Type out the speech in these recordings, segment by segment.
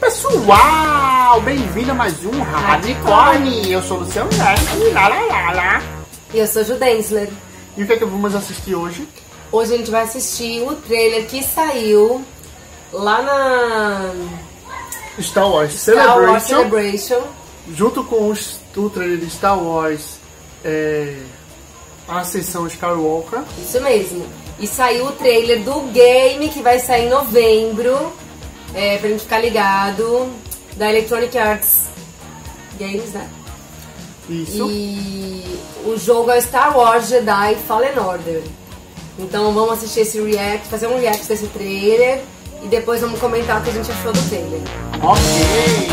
pessoal, bem-vindo a mais um Radicorn. Eu sou o Luciano Neto, lá. E eu sou a Ju Densler. E o que é que vamos assistir hoje? Hoje a gente vai assistir o trailer que saiu lá na Star Wars Celebration, junto com o trailer de Star Wars Ascensão Skywalker. Isso mesmo. E saiu o trailer do game que vai sair em novembro, pra gente ficar ligado, da Electronic Arts Games, né? Isso. E o jogo é Star Wars Jedi Fallen Order. Então vamos assistir esse react, fazer um react desse trailer e depois vamos comentar o que a gente achou do trailer. Ok.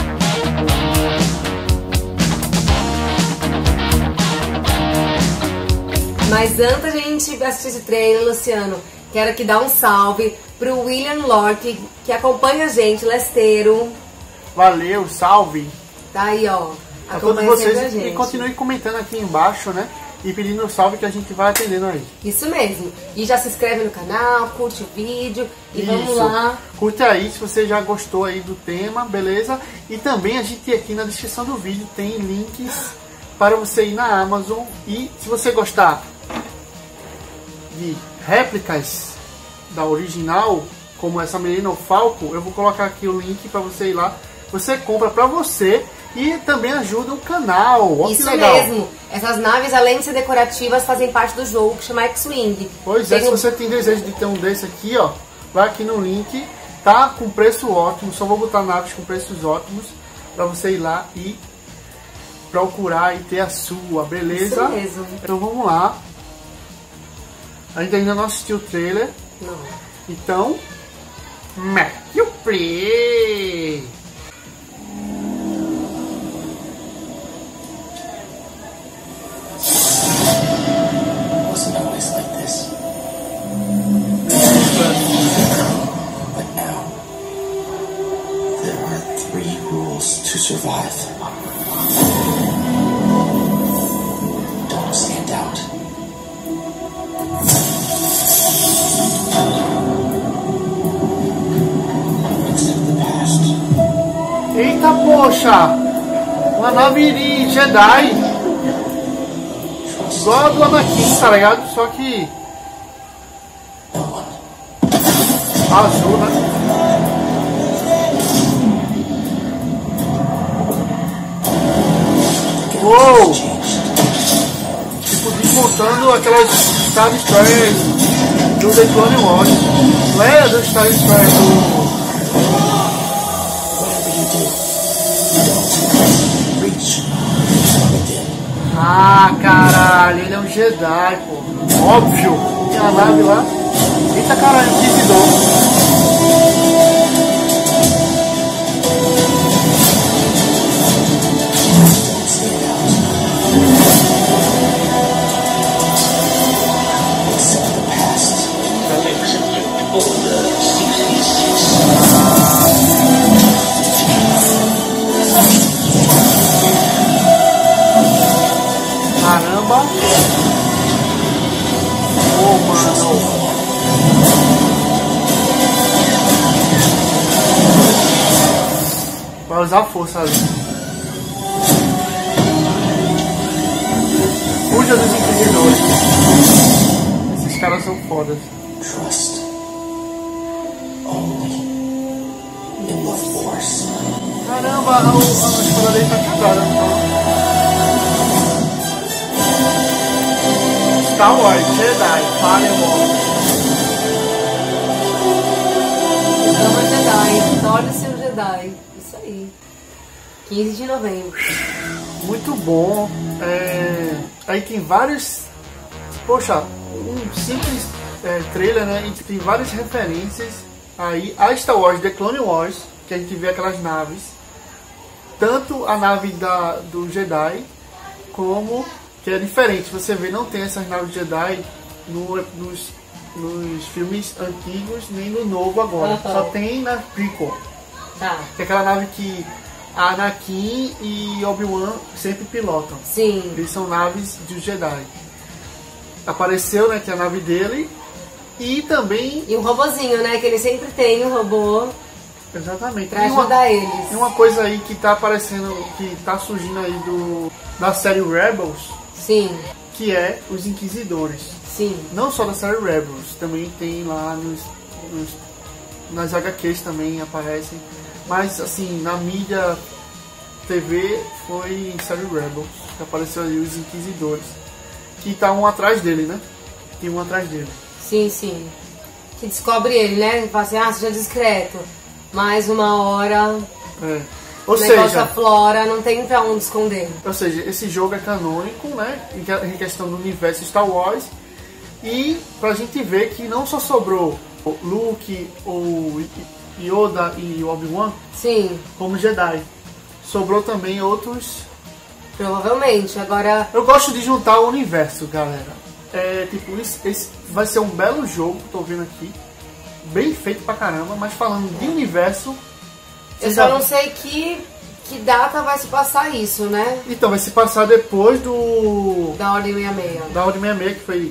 Mas antes da gente assistir esse trailer, Luciano, quero aqui dar um salve pro William Lork, que acompanha a gente, Lesteiro. Valeu, salve. Tá aí, ó. A todos vocês a gente. E continue comentando aqui embaixo, né? E pedindo salve que a gente vai atendendo aí. Isso mesmo. E já se inscreve no canal, curte o vídeo e vamos lá. Curte aí se você já gostou aí do tema, beleza? E também a gente aqui na descrição do vídeo tem links para você ir na Amazon. E se você gostar de réplicas da original, como essa Millennium Falcon, eu vou colocar aqui o link para você ir lá. Você compra para você e também ajuda o canal. Olha isso que legal. Mesmo. Essas naves, além de ser decorativas, fazem parte do jogo que chama X-Wing. Pois é, se você tem desejo de ter um desse aqui, ó, vai aqui no link, tá com preço ótimo. Só vou botar naves com preços ótimos para você ir lá e procurar e ter a sua, beleza? Isso mesmo. Então vamos lá. A gente ainda não assistiu o trailer. Não. Então, mete o play! Wasn't always like this. But now, there are 3 rules to survive. Don't stand out. Accept the past. Eita, poxa! Uma nave de Jedi! Igual a do Anakin, tá ligado? Só que azul, né? Uou! Tipo, desmontando aquelas Star Destroyers do The Clone Wars. Não é do Star Destroyer do... Ah, caralho, ele é um Jedi, pô. Óbvio. Tem a nave lá. Eita, caralho, Inquisidor. Caramba! Oh, mano! Vai usar força ali. Fuja dos Inquisidores. Esses caras são fodas. Trust only in the Force. Caramba, a espada dele tá quebrada. Star Wars Jedi Fallen Order. Chama Jedi, torne-se um Jedi. Isso aí. 15 de novembro. Muito bom. Aí tem vários. Poxa, um simples trailer, né? E tem várias referências aí a Star Wars The Clone Wars, que a gente vê aquelas naves. Tanto a nave do Jedi, como que é diferente. Você vê, não tem essas naves Jedi nos filmes antigos, nem no novo agora. Uhum. Só tem na prequel. Tá. Que é aquela nave que a Anakin e Obi-Wan sempre pilotam. Sim. Eles são naves de Jedi. Apareceu, né, que é a nave dele. E também... E um robozinho, né? Que ele sempre tem um robô. Exatamente. Pra ajudar eles. E uma coisa aí que tá aparecendo, que tá surgindo aí da série Rebels, Sim, que é os Inquisidores. sim. Não só da série Rebels, também tem lá nas HQs também aparecem. Mas assim, na mídia TV foi série Rebels, que apareceu ali os Inquisidores. Que tá um atrás dele, né? Tem um atrás dele. Sim, sim. Que descobre ele, né? Ele fala assim, seja discreto. Mais uma hora, É. Ou o negócio seja, aflora, não tem pra onde esconder. esse jogo é canônico, né? Em questão do universo Star Wars. E pra gente ver que não só sobrou o Luke, o Yoda e o Obi-Wan Sim, como Jedi. Sobrou também outros. provavelmente. Agora, Eu gosto de juntar o universo, galera. Tipo, esse vai ser um belo jogo, tô vendo aqui. Bem feito pra caramba, mas falando de universo. eu você só já- não sei que data vai se passar isso, né? Então, vai se passar depois Da Ordem 66. da Ordem 66, que foi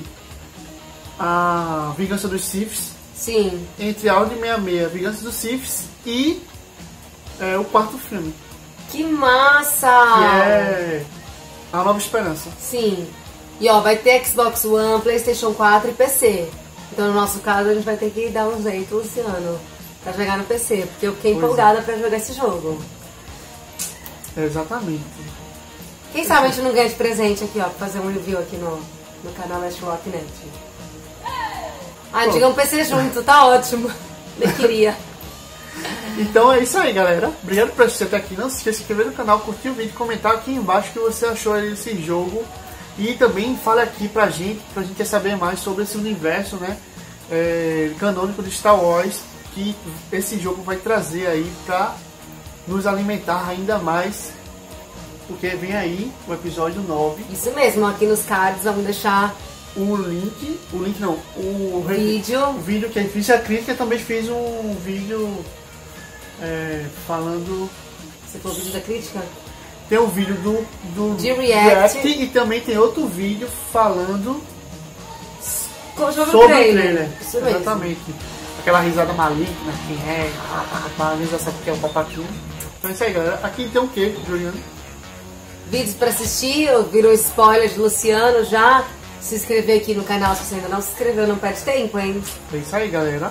a Vingança dos Siths. Sim. Entre a Ordem 66, a Vingança dos Siths e o quarto filme, Que massa! que é A Nova Esperança. Sim. E ó, vai ter Xbox One, PlayStation 4 e PC. Então no nosso caso a gente vai ter que dar um jeito, Luciano, pra jogar no PC, porque eu fiquei Pois é. empolgada pra jogar esse jogo. Exatamente. Quem sabe a gente não ganha de presente aqui, ó, pra fazer um review aqui no canal Last Rock Net. Diga um PC junto, tá ótimo. Nem queria. Então é isso aí, galera. Obrigado por assistir até aqui. Não se esqueça de se inscrever no canal, curtir o vídeo, comentar aqui embaixo o que você achou aí desse jogo. E também fale aqui pra gente quer saber mais sobre esse universo, né, canônico de Star Wars, que esse jogo vai trazer aí pra nos alimentar ainda mais, porque vem aí o episódio 9. Isso mesmo, aqui nos cards vamos deixar O link não, o vídeo que eu fiz a crítica, também fiz um vídeo falando. Você falou vídeo da crítica? Tem um vídeo do De react. e também tem outro vídeo falando Sobre sobre o o trailer. trailer. Isso mesmo. Exatamente. Aquela risada maligna, quem é, a Lisa sabe que é o papatinho. Então é isso aí, galera. Aqui tem o que, Juliano? Vídeos pra assistir, virou spoiler de Luciano já. Se inscrever aqui no canal se você ainda não se inscreveu, não perde tempo, hein? É isso aí, galera.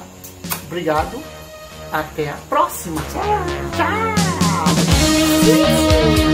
Obrigado. Até a próxima. Tchau. Tchau!